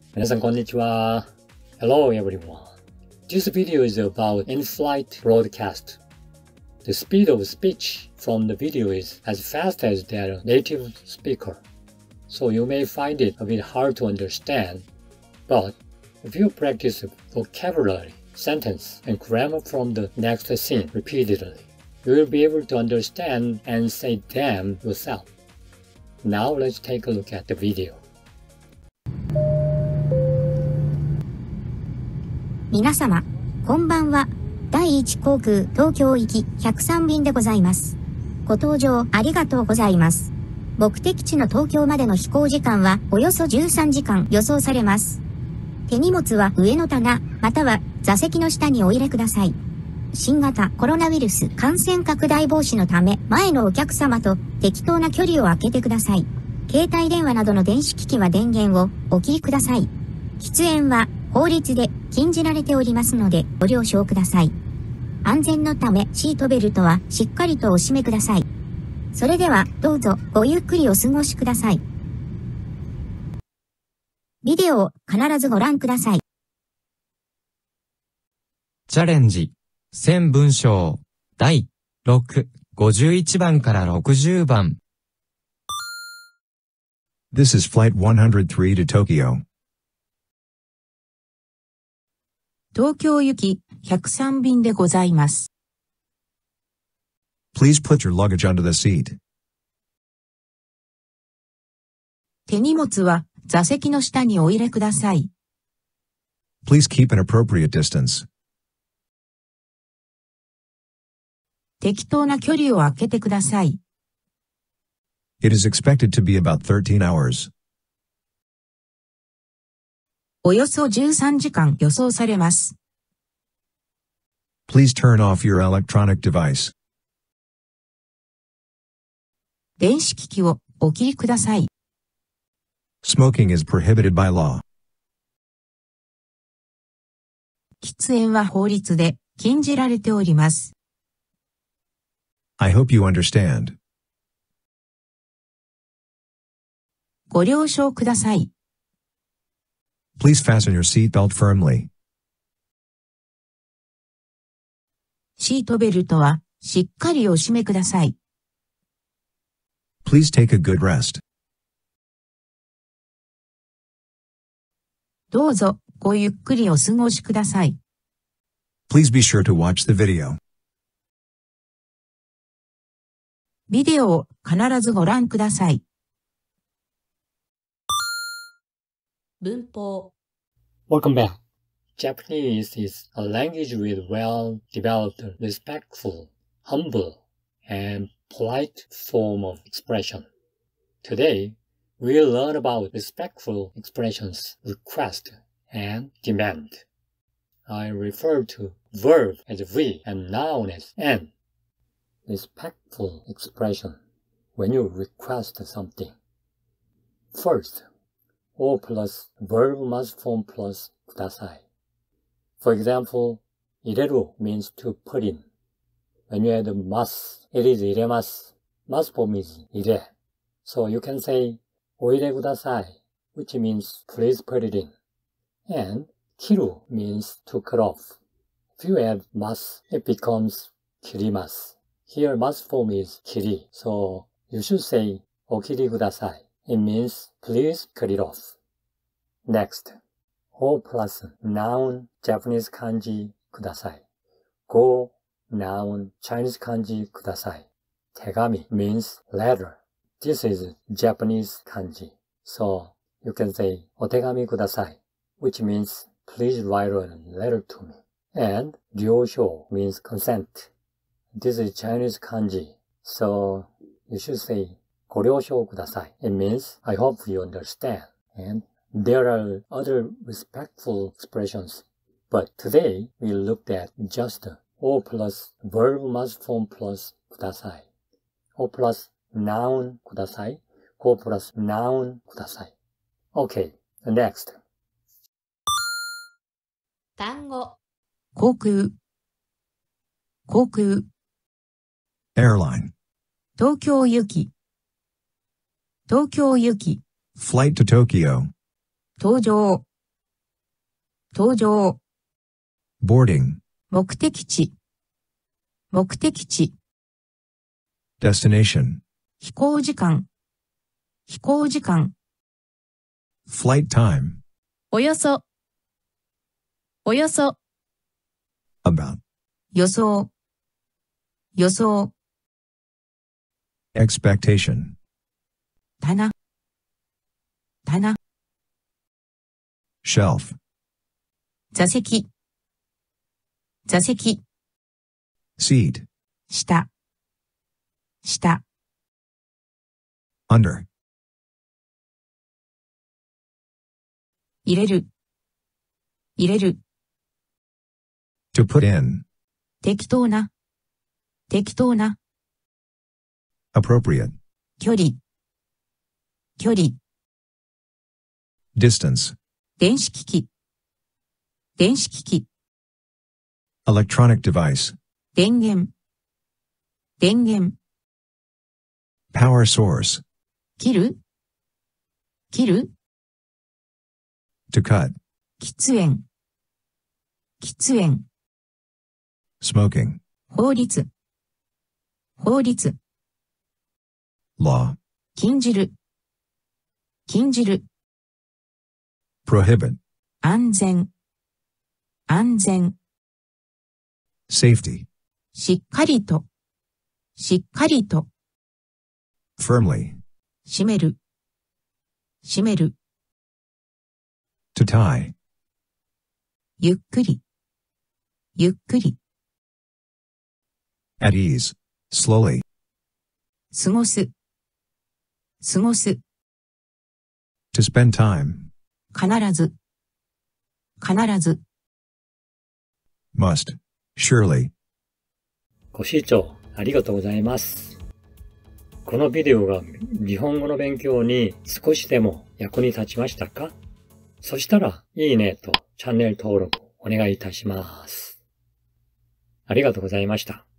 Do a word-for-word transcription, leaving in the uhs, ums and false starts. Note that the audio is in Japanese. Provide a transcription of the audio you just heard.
皆さんこんにちは。Hello everyone. This video is about in-flight broadcast. The speed of speech from the video is as fast as that native speaker. So you may find it a bit hard to understand. But if you practice vocabulary, sentence, and grammar from the next scene repeatedly, you will be able to understand and say them yourself. Now let's take a look at the video. 皆様、こんばんは。第一航空東京行きひゃくさん便でございます。ご搭乗ありがとうございます。目的地の東京までの飛行時間はおよそじゅうさんじかん予想されます。手荷物は上の棚、または座席の下にお入れください。新型コロナウイルス感染拡大防止のため、前のお客様と適当な距離を空けてください。携帯電話などの電子機器は電源をお切りください。喫煙は法律で禁じられておりますのでご了承ください。安全のためシートベルトはしっかりとお締めください。それではどうぞごゆっくりお過ごしください。ビデオを必ずご覧ください。 チャレンジ。線文章。だいろく、ごじゅういちばんからろくじゅうばん。 This is Flight one oh three to Tokyo. 東京行きひゃくさん便でございます。 Please put your luggage under the seat. 手荷物は座席の下にお入れください。 Please keep an appropriate distance. 適当な距離を空けてください。 It is expected to be about thirteen hours. およそじゅうさんじかん予想されます。 Please turn off your electronic device. 電子機器をお切りください。 Smoking is prohibited by law. 喫煙は法律で禁じられております。 I hope you understand. ご了承ください。 Please fasten your seatbelt firmly. シートベルトはしっかりお締めください。 Please take a good rest. どうぞごゆっくりお過ごしください。 Please be sure to watch the video. ビデオを必ずご覧ください。文法。 Welcome back. Japanese is a language with well-developed, respectful, humble, and polite form of expression. Today, we'll learn about respectful expressions, request, and demand. I refer to verb as we and noun as an. Respectful expression when you request something. First, O plus verb must form plus kudasai. For example, ireru means to put in. When you add must, it is iremasu. Must form is ire. So you can say oire kudasai, which means please put it in. And kiru means to cut off. If you add must, it becomes kirimasu. Here must form is kiri, so you should say okiri kudasai. It means please cut it off. Next, ho plus noun Japanese kanji kudasai. Go noun Chinese kanji kudasai. Tegami means letter. This is Japanese kanji. So you can say otegami kudasai, which means please write a letter to me. And ryosho means consent. This is Chinese kanji. So you should say goryosho kudasai. It means I hope you understand. And there are other respectful expressions. But today we looked at just O plus verb must form plus kudasai. O plus noun kudasai. Go plus noun kudasai. Okay, next. 単語。 航空。航空。 Airline. 東京行き。東京行き。 Flight to Tokyo. 搭乗。 搭乗、 boarding, 目的地、目的地、 destination, 飛行時間、飛行時間、 flight time, およそ、およそ、 about, 予想、予想、 expectation, 棚、棚、 shelf, 座席、座席、 seat, 下、下、 under, 入れる、入れる、 to put in, 適当な、適当な、 appropriate, 距離、距離、 distance, 電子機器、電子機器、 electronic device, 電源、電源、 power source, 切る、切る、 to cut, 喫煙、喫煙、 smoking, 法律、法律、 law, 禁じる、禁じる、 prohibit, 安全、安全、 safety, しっかりと、しっかりと、 firmly, 締める、締める、 to tie, ゆっくり、ゆっくり、 at ease, slowly, 過ごす、過ごす、 to spend time, 必ず、必ず、 must, surely, ご視聴ありがとうございます。このビデオが日本語の勉強に少しでも役に立ちましたか？そしたら、いいねとチャンネル登録お願いいたします。ありがとうございました。